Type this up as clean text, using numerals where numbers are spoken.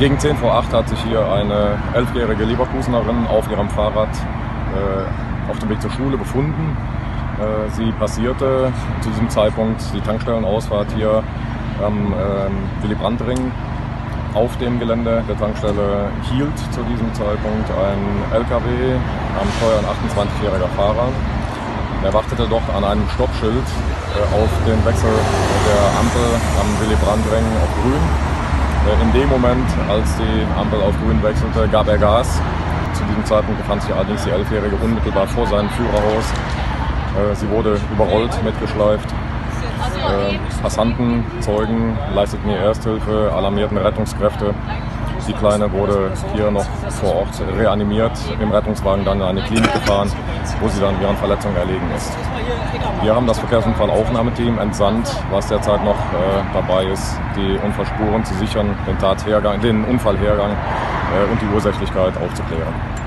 Gegen 10 vor 8 hat sich hier eine 11-jährige Leverkusenerin auf ihrem Fahrrad auf dem Weg zur Schule befunden. Sie passierte zu diesem Zeitpunkt die Tankstellenausfahrt hier am Willy-Brandt-Ring. Auf dem Gelände der Tankstelle hielt zu diesem Zeitpunkt ein LKW am Steuer, ein 28-jähriger Fahrer. Er wartete doch an einem Stoppschild auf den Wechsel der Ampel am Willy-Brandt-Ring auf Grün. In dem Moment, als die Ampel auf Grün wechselte, gab er Gas. Zu diesem Zeitpunkt befand sich allerdings die 11-Jährige unmittelbar vor seinem Führerhaus. Sie wurde überrollt, mitgeschleift. Passanten, Zeugen leisteten ihr Ersthilfe, alarmierten Rettungskräfte. Die Kleine wurde hier noch vor Ort reanimiert, im Rettungswagen dann in eine Klinik gefahren, wo sie dann ihren Verletzungen erlegen ist. Wir haben das Verkehrsunfallaufnahmeteam entsandt, was derzeit noch dabei ist, die Unfallspuren zu sichern, den Unfallhergang und die Ursächlichkeit aufzuklären.